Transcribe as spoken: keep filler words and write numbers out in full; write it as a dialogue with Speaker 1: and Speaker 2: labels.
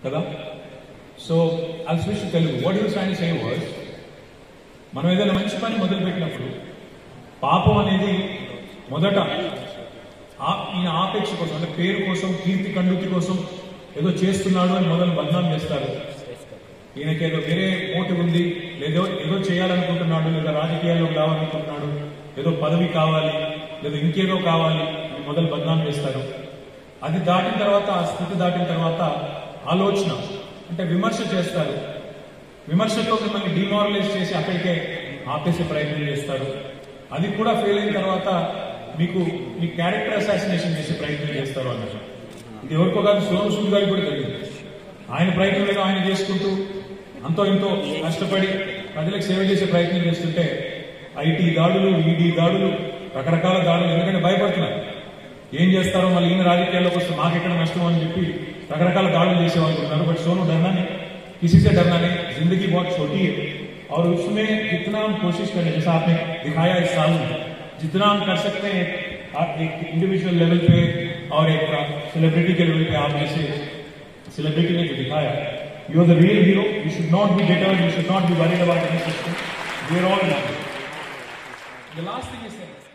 Speaker 1: కదా. So I'll switch to Telugu. What you trying to say was, మనం ఏదైనా మంచి పని మొదలుపెట్టినప్పుడు పాపం అనేది మొదట ఈయన ఆపేక్ష కోసం, అంటే పేరు కోసం, కీర్తి కండుకి కోసం ఏదో చేస్తున్నాడు అని మొదలు బదనాం చేస్తారు. ఈయనకి ఏదో వేరే మోటివ్ ఉంది, లేదో ఏదో చేయాలనుకుంటున్నాడు, లేదా రాజకీయాల్లో రావాలనుకుంటున్నాడు, ఏదో పదవి కావాలి, లేదా ఇంకేదో కావాలి అని మొదలు బదనాం చేస్తారు. అది దాటిన తర్వాత, ఆ స్థితి దాటిన తర్వాత ఆలోచన అంటే విమర్శ చేస్తారు. విమర్శతో మిమ్మల్ని డిమారలైజ్ చేసి అక్కడికే ఆపేసే ప్రయత్నం చేస్తారు. అది కూడా ఫెయిల్ అయిన తర్వాత మీకు మీ క్యారెక్టర్ అసాసినేషన్ చేసే ప్రయత్నం చేస్తారు అన్నట్టు. ఇది ఎవరికో కాదు, సోను సూద్ గారికి కూడా తెలియదు. ఆయన ప్రయత్నం ఏదో ఆయన చేసుకుంటూ అంతో ఎంతో కష్టపడి ప్రజలకు సేవ చేసే ప్రయత్నం చేస్తుంటే ఐటీ దాడులు, ఈడీ దాడులు, రకరకాల దాడులు, ఎందుకంటే భయపడుతున్నారు ఏం చేస్తారో, మళ్ళీ ఈయన రాజకీయాల్లోకి వస్తే మాకెక్కడ నష్టం అని చెప్పి రకరకాల దాడులు చేసేవాళ్ళు ఉన్నారు. बट सोनू डरना नहीं, किसी से डरना नहीं, जिंदगी बहुत छोटी है और उसमें जितना हम कोशिश करें, जैसा आपने दिखाया इस साल में, जितना हम कर सकते हैं आप एक इंडिविजुअल लेवल पे और एक सेलिब्रिटी के लेवल पे, आप जैसे सेलिब्रिटी ने जो दिखाया, you are the real hero. You should not be deterred, you should not be worried about any system. We are all in. The last thing is